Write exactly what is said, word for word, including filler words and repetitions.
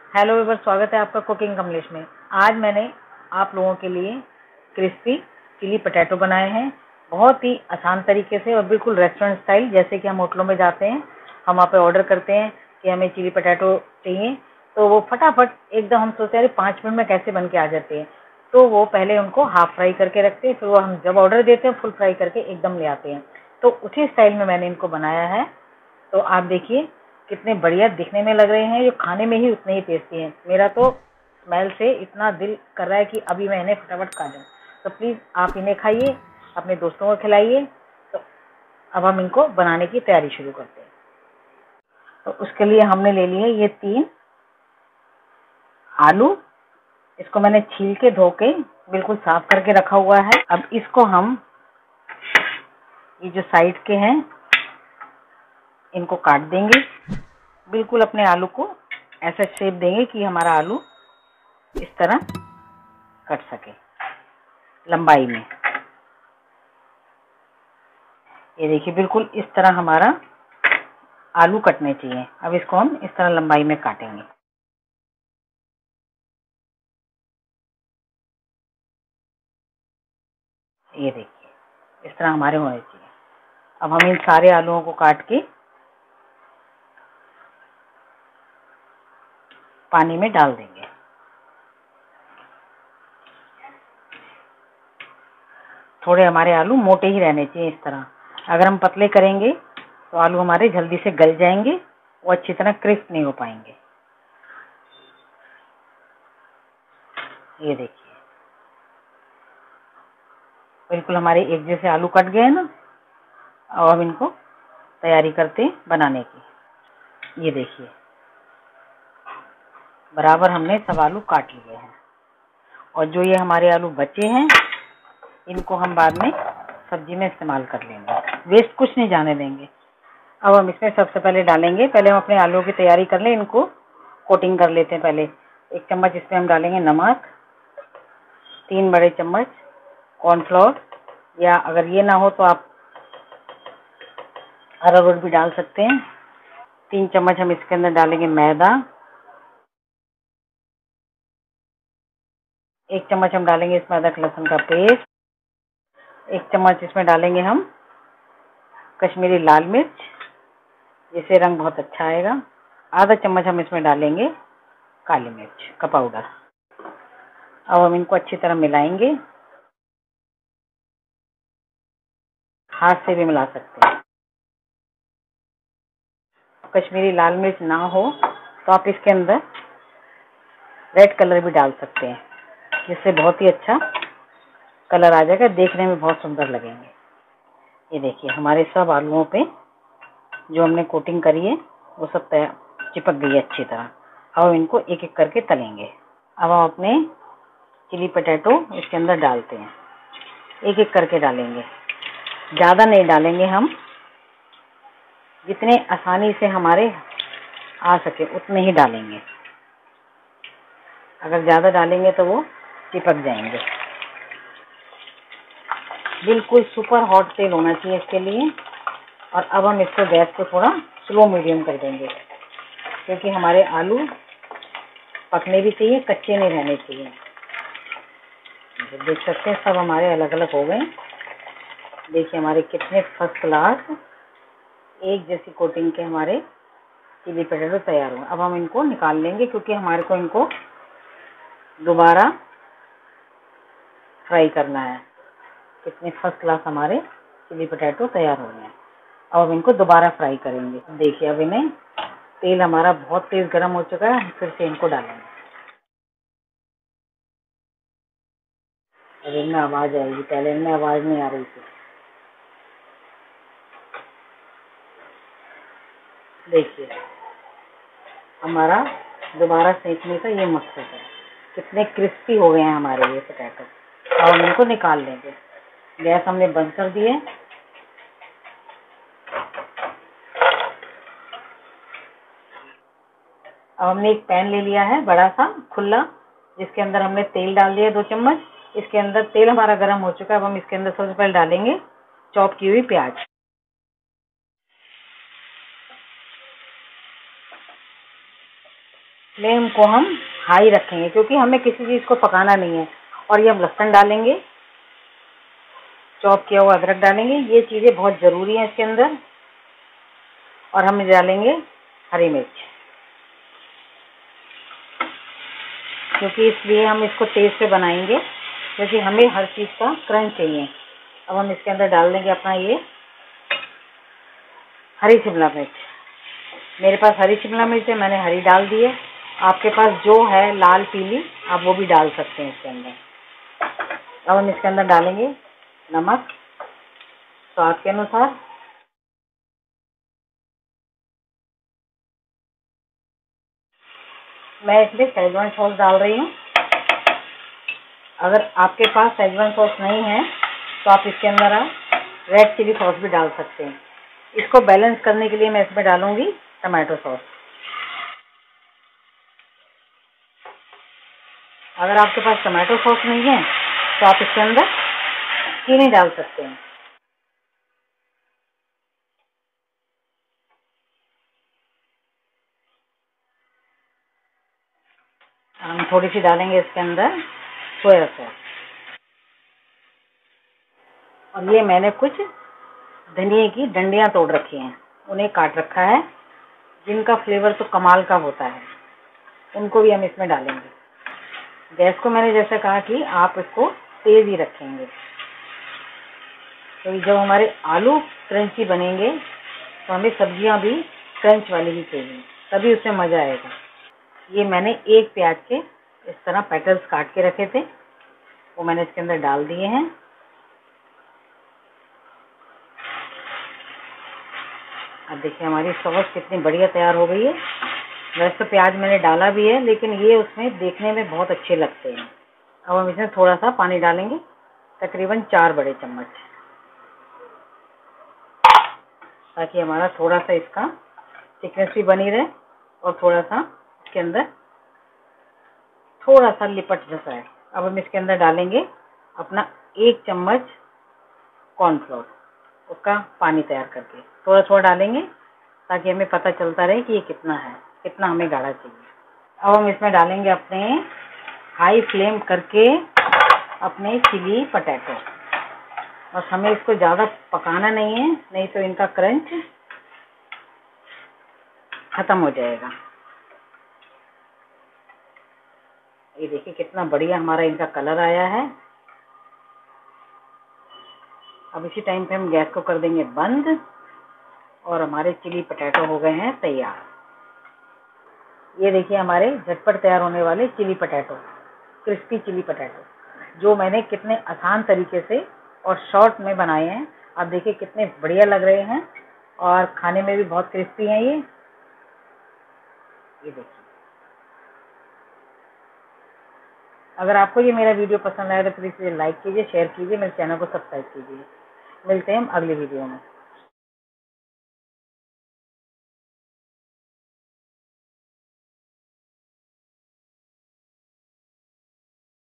Hello ever, स्वागत है आपका कुकिंग कमलेश में। आज मैंने आप लोगों के लिए क्रिस्पी चिली पटेटो बनाए हैं, बहुत ही आसान तरीके से और बिल्कुल रेस्टोरेंट स्टाइल। जैसे कि हम होटलों में जाते हैं, हम वहाँ पे ऑर्डर करते हैं कि हमें चिली पटेटो चाहिए, तो वो फटाफट एकदम हम सोचते हैं अरे पाँच मिनट में कैसे बन के आ जाते हैं। तो वो पहले उनको हाफ फ्राई करके रखते हैं, फिर वो हम जब ऑर्डर देते हैं फुल फ्राई करके एकदम ले आते हैं। तो उसी स्टाइल में मैंने इनको बनाया है। तो आप देखिए कितने बढ़िया दिखने में लग रहे हैं, ये खाने में ही उतने ही टेस्टी हैं। मेरा तो स्मेल से इतना दिल कर रहा है कि अभी मैं इन्हें फटाफट खा जाऊँ। तो प्लीज़ आप इन्हें खाइए, अपने दोस्तों को खिलाइए। तो अब हम इनको बनाने की तैयारी शुरू करते हैं। तो उसके लिए हमने ले लिए ये तीन आलू। इसको मैंने छील के धो के बिल्कुल साफ करके रखा हुआ है। अब इसको हम ये जो साइड के हैं इनको काट देंगे। बिल्कुल अपने आलू को ऐसा शेप देंगे कि हमारा आलू इस तरह कट सके लंबाई में। ये देखिए बिल्कुल इस तरह हमारा आलू कटने चाहिए। अब इसको हम इस तरह लंबाई में काटेंगे। ये देखिए इस तरह हमारे होने चाहिए। अब हम इन सारे आलूओं को काट के पानी में डाल देंगे। थोड़े हमारे आलू मोटे ही रहने चाहिए इस तरह। अगर हम पतले करेंगे तो आलू हमारे जल्दी से गल जाएंगे, वो अच्छी तरह क्रिस्प नहीं हो पाएंगे। ये देखिए बिल्कुल हमारे एक जैसे आलू कट गए ना। अब हम इनको तैयारी करते हैं बनाने की। ये देखिए बराबर हमने सब आलू काट लिए हैं, और जो ये हमारे आलू बचे हैं इनको हम बाद में सब्जी में इस्तेमाल कर लेंगे, वेस्ट कुछ नहीं जाने देंगे। अब हम इसमें सबसे पहले डालेंगे, पहले हम अपने आलू की तैयारी कर लें, इनको कोटिंग कर लेते हैं। पहले एक चम्मच इसमें हम डालेंगे नमक, तीन बड़े चम्मच कॉर्नफ्लोर, या अगर ये ना हो तो आप अरारोट भी डाल सकते हैं। तीन चम्मच हम इसके अंदर डालेंगे मैदा, एक चम्मच हम डालेंगे इसमें अदरक लहसुन का पेस्ट, एक चम्मच इसमें डालेंगे हम कश्मीरी लाल मिर्च, जिससे रंग बहुत अच्छा आएगा। आधा चम्मच हम इसमें डालेंगे काली मिर्च का पाउडर। अब हम इनको अच्छी तरह मिलाएंगे, हाथ से भी मिला सकते हैं। कश्मीरी लाल मिर्च ना हो तो आप इसके अंदर रेड कलर भी डाल सकते हैं, जिससे बहुत ही अच्छा कलर आ जाएगा, देखने में बहुत सुंदर लगेंगे। ये देखिए हमारे सब आलूओं पे जो हमने कोटिंग करी है वो सब चिपक गई है अच्छी तरह। अब हम इनको एक एक करके तलेंगे। अब हम अपने चिली पटेटो इसके अंदर डालते हैं, एक एक करके डालेंगे, ज़्यादा नहीं डालेंगे हम, जितने आसानी से हमारे आ सके उतने ही डालेंगे। अगर ज़्यादा डालेंगे तो वो चिपक जाएंगे। बिल्कुल सुपर हॉट तेल होना चाहिए इसके लिए। और अब हम इसको गैस को थोड़ा स्लो मीडियम कर देंगे, क्योंकि हमारे आलू पकने भी चाहिए, कच्चे नहीं रहने चाहिए। देख सकते हैं सब हमारे अलग अलग हो गए। देखिए हमारे कितने फर्स्ट क्लास एक जैसी कोटिंग के हमारे चिली पटेटो तैयार हुए। अब हम इनको निकाल लेंगे, क्योंकि हमारे को इनको दोबारा फ्राई करना है। कितने फर्स्ट क्लास हमारे चिली पटेटो तैयार हो गए हैं। अब हम इनको दोबारा फ्राई करेंगे। देखिए अब इन्हें तेल हमारा बहुत तेज गर्म हो चुका है, फिर से इनको डालेंगे। अब इनमें आवाज़ आएगी, पहले इनमें आवाज़ नहीं आ रही थी। देखिए हमारा दोबारा सेकने का ये मकसद है। कितने क्रिस्पी हो गए हैं हमारे ये पटेटो। अब हम इनको निकाल लेंगे। गैस हमने बंद कर दी है। अब हमने एक पैन ले लिया है बड़ा सा खुला, जिसके अंदर हमने तेल डाल दिया दो चम्मच। इसके अंदर तेल हमारा गर्म हो चुका है। अब हम इसके अंदर सबसे पहले डालेंगे चॉप की हुई प्याज। फ्लेम को हम हाई रखेंगे क्योंकि हमें किसी चीज़ को पकाना नहीं है। और ये हम लहसुन डालेंगे, चॉप किया हुआ अदरक डालेंगे, ये चीज़ें बहुत ज़रूरी हैं इसके अंदर। और हम डालेंगे हरी मिर्च, क्योंकि इसलिए हम इसको तेज़ से बनाएंगे क्योंकि हमें हर चीज़ का क्रंच चाहिए। अब हम इसके अंदर डाल देंगे अपना ये हरी शिमला मिर्च। मेरे पास हरी शिमला मिर्च है, मैंने हरी डाल दी है। आपके पास जो है लाल पीली, आप वो भी डाल सकते हैं इसके अंदर। अब हम इसके अंदर डालेंगे नमक स्वाद के अनुसार। मैं इसमें शेजवान सॉस डाल रही हूँ। अगर आपके पास शेजवान सॉस नहीं है तो आप इसके अंदर आप रेड चिली सॉस भी डाल सकते हैं। इसको बैलेंस करने के लिए मैं इसमें डालूंगी टमाटो सॉस। अगर आपके पास टमाटो सॉस नहीं है तो आप इसके अंदर चीनी डाल सकते हैं। हम थोड़ी सी डालेंगे इसके अंदर सोया सॉस। और ये मैंने कुछ धनिए की डंडियां तोड़ रखी हैं, उन्हें काट रखा है, जिनका फ्लेवर तो कमाल का होता है, उनको भी हम इसमें डालेंगे। गैस को मैंने जैसे कहा कि आप इसको तेज ही रखेंगे, तो जब हमारे आलू क्रंची बनेंगे तो हमें सब्जियां भी क्रंच वाली ही चाहिए, तभी उसमें मज़ा आएगा। ये मैंने एक प्याज के इस तरह पेटल्स काट के रखे थे, वो मैंने इसके अंदर डाल दिए हैं। अब देखिए हमारी सॉस कितनी बढ़िया तैयार हो गई है। वैसे तो प्याज मैंने डाला भी है, लेकिन ये उसमें देखने में बहुत अच्छे लगते हैं। अब हम इसमें थोड़ा सा पानी डालेंगे, तकरीबन चार बड़े चम्मच, ताकि हमारा थोड़ा सा इसका थिकनेस भी बनी रहे और थोड़ा सा इसके अंदर थोड़ा सा लिपट जैसा है। अब हम इसके अंदर डालेंगे अपना एक चम्मच कॉर्नफ्लोर, उसका पानी तैयार करके थोड़ा थोड़ा डालेंगे, ताकि हमें पता चलता रहे कि ये कितना है, कितना हमें गाढ़ा चाहिए। अब हम इसमें डालेंगे अपने हाई फ्लेम करके अपने चिली पटैटो। बस हमें इसको ज़्यादा पकाना नहीं है, नहीं तो इनका क्रंच ख़त्म हो जाएगा। ये देखिए कितना बढ़िया हमारा इनका कलर आया है। अब इसी टाइम पे हम गैस को कर देंगे बंद और हमारे चिली पटैटो हो गए हैं तैयार। ये देखिए हमारे झटपट तैयार होने वाले chilli potato, crispy chilli potato, जो मैंने कितने आसान तरीके से और शॉर्ट में बनाए हैं। आप देखिए कितने बढ़िया लग रहे हैं और खाने में भी बहुत क्रिस्पी हैं ये। ये देखिए, अगर आपको ये मेरा वीडियो पसंद आए तो प्लीज़ इसे लाइक कीजिए, शेयर कीजिए, मेरे चैनल को सब्सक्राइब कीजिए। मिलते हैं हम अगली वीडियो में।